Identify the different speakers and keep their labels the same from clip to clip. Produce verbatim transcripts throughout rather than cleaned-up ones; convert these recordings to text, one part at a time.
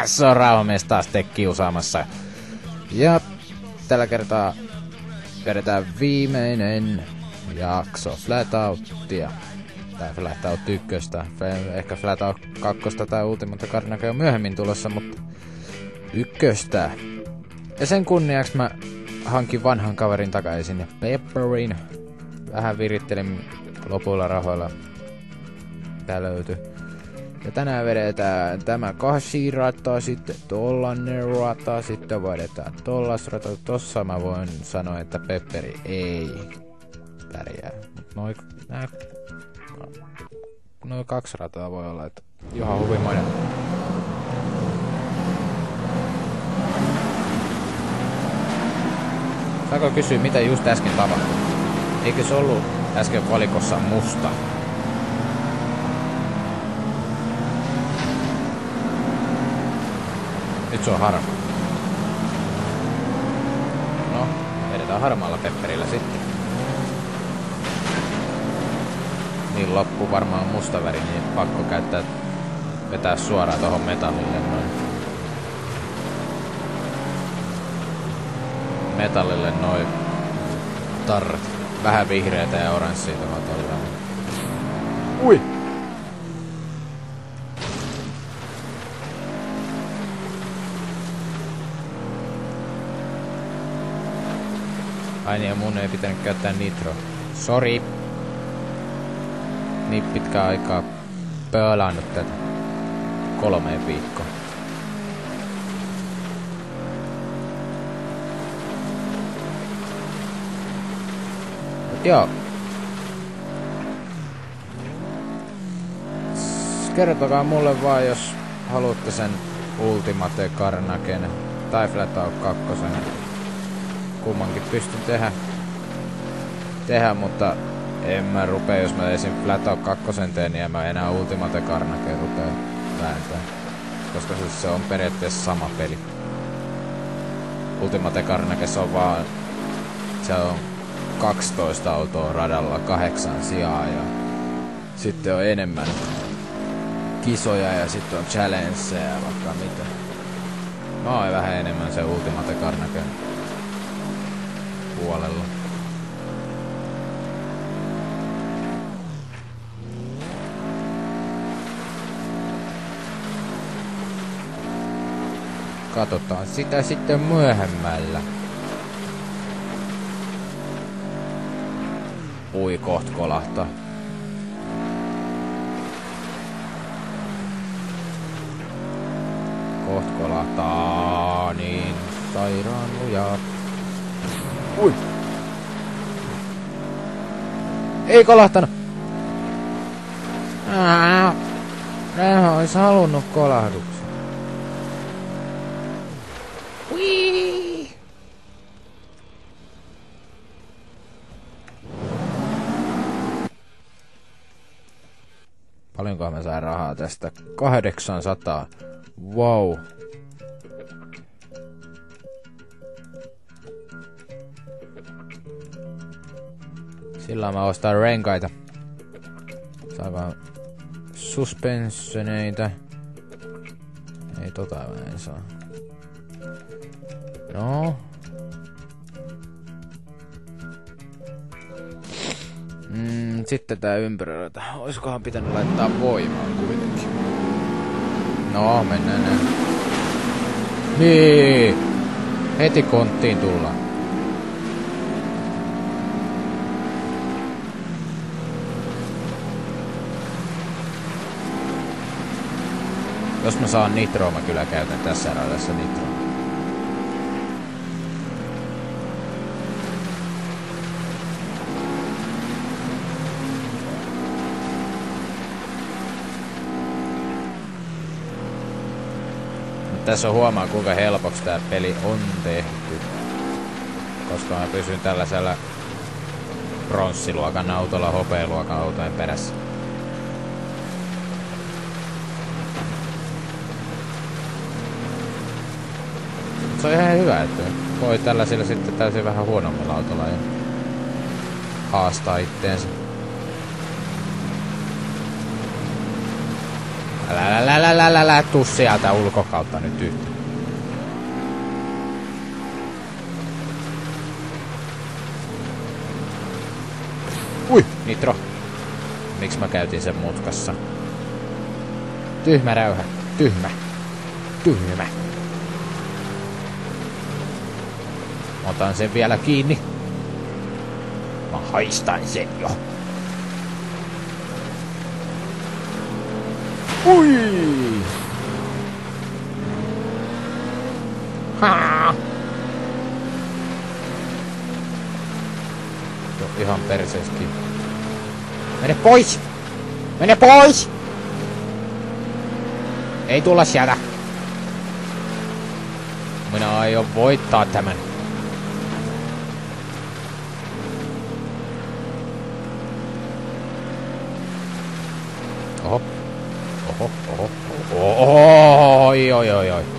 Speaker 1: Se on Rauhamies taas te kiusaamassa. Ja tällä kertaa vedetään viimeinen jakso Flatoutia. Tai Flatout ykköstä. Ehkä Flatout kakkosta tai Ultimate Carnage on myöhemmin tulossa, mutta ykköstä. Ja sen kunniaksi mä hankin vanhan kaverin takaisin ja Pepperin. Vähän virittelin lopuilla rahoilla. Tää löytyi. Ja tänään vedetään tämä kahdeksan rataa, sitten tollanen rata, sitten vedetään tollas rata. Tossa mä voin sanoa, että Pepperi ei pärjää. Mut noi, nää, noi kaksi rataa voi olla, että Juha Huvimoinen. Saako kysyä, mitä just äsken tapahtui? Eikö se ollut äsken valikossa musta? Nyt se on harmaa. No, vedetään harmaalla Pepperillä sitten. Niin loppu varmaan musta väri, niin pakko käyttää, vetää suoraan tohon metallille noin. Metallille noin tarrat. Vähän vihreätä ja oranssia tuohon tollaan. Ui! Ai niin, ja mun ei pitänyt käyttää nitro. Sori. Niin pitkää aikaa pelannut tätä. Kolmeen viikkoon. Mut joo. Kertokaa mulle vaan, jos haluatte sen Ultimate Carnagen tai Flatout kakkosen. Kummankin pystyn tehdä, tehdä, mutta en mä rupea, jos mä esim. Flatout kakkosen teen, niin en mä enää Ultimate Carnage rupea vääntää. Koska se on periaatteessa sama peli. Ultimate Carnage on vaan, se on kaksitoista autoa radalla, kahdeksan sijaa ja sitten on enemmän kisoja ja sitten on challengeja ja vaikka mitä. Mä oon vähän enemmän se Ultimate Carnage puolella. Katsotaan sitä sitten myöhemmällä. Ui, koht kolahtaa. Koht kolahtaa niin sairaan lujaa. Ui! Ei kolahtanut! Ää, Nehän ois halunnut kolahduksen. Ui! Paljonkohan mä sain rahaa tästä? kahdeksansataa. Wow. Sillä mä ostan renkaita. Saanko suspensioneita? Ei tota mä en saa. No. Mm, sitten tää ympyröitä. Oiskohan pitänyt laittaa voimaan kuitenkin? No, mennään näin. Niin. Heti konttiin tullaan. Jos mä saan nitroa, mä kyllä käytän tässä radassa nitroa. Tässä on huomaa kuinka helpoksi tää peli on tehty. Koska mä pysyn tällaisella pronssiluokan autolla hopealuokan autojen perässä. Se on ihan hyvä, että voi tällaisilla sitten täysin vähän huonommilla autolla ja haastaa itteensä. Älä, älä, älä, älä, älä, älä, tuu sieltä ulkokautta nyt yhtä. Ui, nitro. Miksi mä käytin sen mutkassa? Tyhmä räyhä. Tyhmä. Tyhmä. Otan sen vielä kiinni. Mä haistan sen jo. Ui! Haa! Jo ihan perseeskin. Mene pois! Mene pois! Ei tulla sieltä. Minä aion voittaa tämän. Oho. Oho, oho, oho, oi, oi, oi, oi.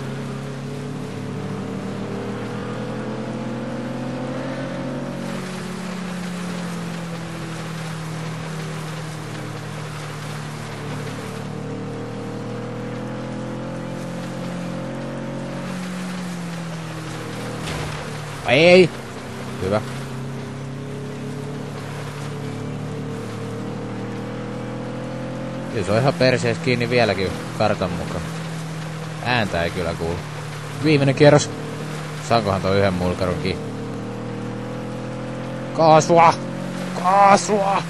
Speaker 1: Ei! Hyvä. Kyllä se on ihan persees kiinni vieläkin kartan mukaan. Ääntä ei kyllä kuulu. Viimeinen kierros. Saankohan toi yhden mulkarun kiinni? Kaasua! Kaasua!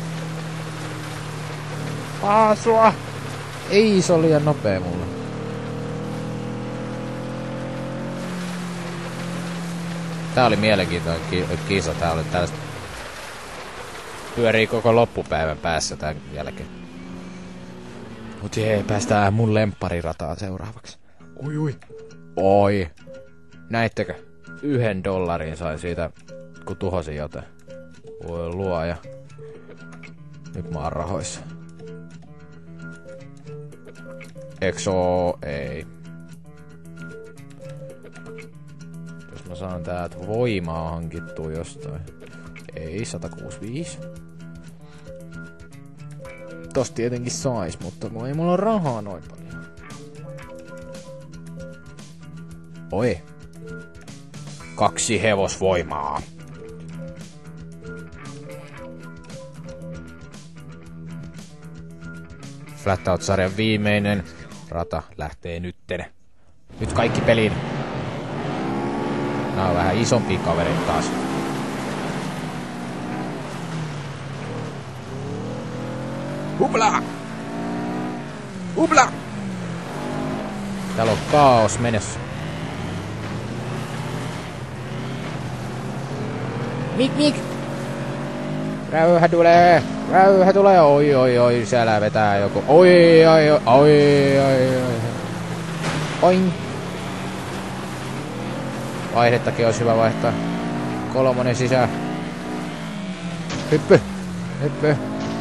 Speaker 1: Kaasua! Ei, se oli liian nopea mulle. Tää oli mielenkiintoinen ki kisa. Tää oli tällaista. Pyörii koko loppupäivän päässä tän jälkeen. Mut jee, päästään mun lempparirataan seuraavaksi. Ui ui. Oi. Näittekö? Yhden dollarin sai siitä, kun tuhosin jotain. Voi luoja. Nyt mä oon rahoissa. Exo ei. Jos mä saan täältä voimaa hankittua jostain. Ei, sata kuusikymmentäviisi. Tosta tietenkin sais, mutta kun ei mulla ole rahaa noin paljon. Oi. Kaksi hevosvoimaa. Flatout-sarjan viimeinen rata lähtee nytten. Nyt kaikki peliin. Nää on vähän isompia kavereita taas. Hupla! Hupla! Täällä on kaos menossa. Mik mik! Räyhä tulee! Räyhä tulee! Oi oi oi, siellä vetää joku. Oi oi oi oi oi oi. Oin! Vaihdettakin olisi hyvä vaihtaa. Kolmonen sisään. Hyppy! Hyppy!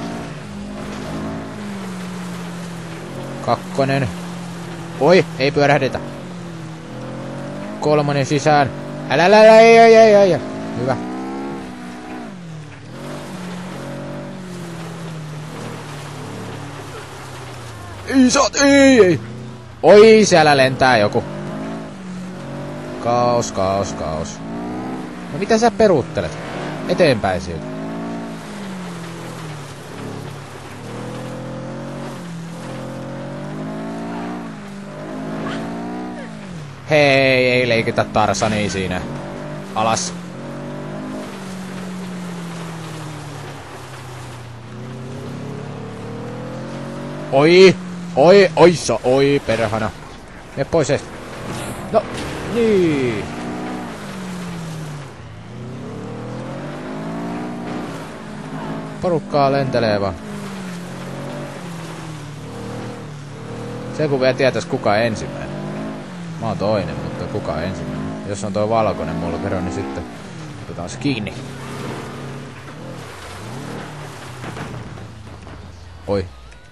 Speaker 1: Kakkonen. Oi, ei pyörähdetä. Kolmonen sisään. Älä, älä, älä, ei, ei, ei, ei. Hyvä. Ei saat, ei, ei. Oi, siellä lentää joku. Kaos, kaos, kaos. No mitä sä peruuttelet? Eteenpäin siitä. Hei, ei leikitä Tarsania siinä. Alas. Oi, oi, oissa, oi perhana. Mene pois ees. No, niin. Porukkaa lentelee vaan. Se kun vielä tietäis kuka ensimmäinen. Mä oon toinen, mutta kuka ensimmäinen? Jos on toi valkoinen mulkero, niin sitten otetaan se kiinni. Oi.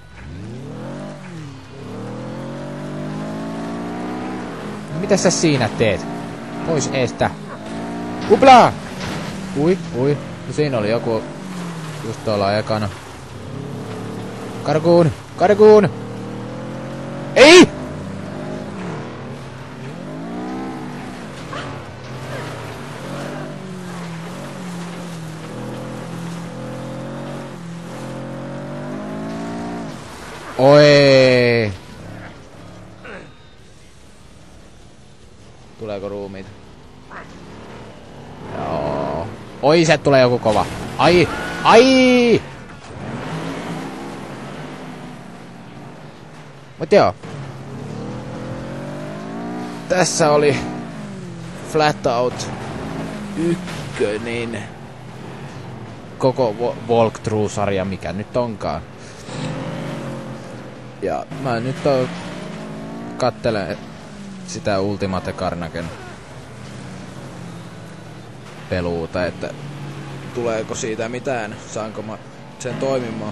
Speaker 1: No, mitä sä siinä teet? Pois eestä. Uplaa! Ui, ui. No siinä oli joku just tuolla ekana. Karkuun! Karkuun! Ei! Oi! Tuleeko ruumiita? Joo. Oi, se tulee joku kova. Ai! Ai! Mut joo. Tässä oli Flatout ykkönen. Koko walkthrough-sarja, mikä nyt onkaan. Ja mä nyt on kattelen sitä Ultimate Carnagen peluuta, että tuleeko siitä mitään, saanko mä sen toimimaan.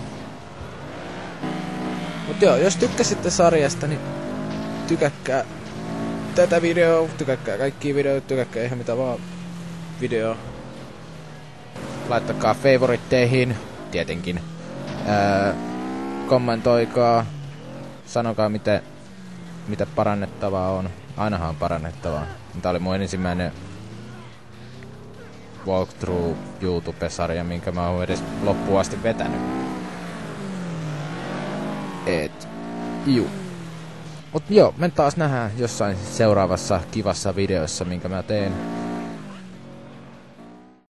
Speaker 1: Mut joo, jos tykkäsitte sarjasta, niin tykäkkää tätä videoa, tykäkkää kaikkia videoita, tykäkkää ihan mitä vaan videoa. Laittakaa favoritteihin, tietenkin. Ää, kommentoikaa, sanokaa miten, mitä parannettavaa on. Ainahan on parannettavaa. Tää oli mun ensimmäinen walkthrough YouTube-sarja, minkä mä oon edes loppuun asti vetänyt. Et, juu. Mut joo, me taas nähdään jossain seuraavassa kivassa videossa, minkä mä teen.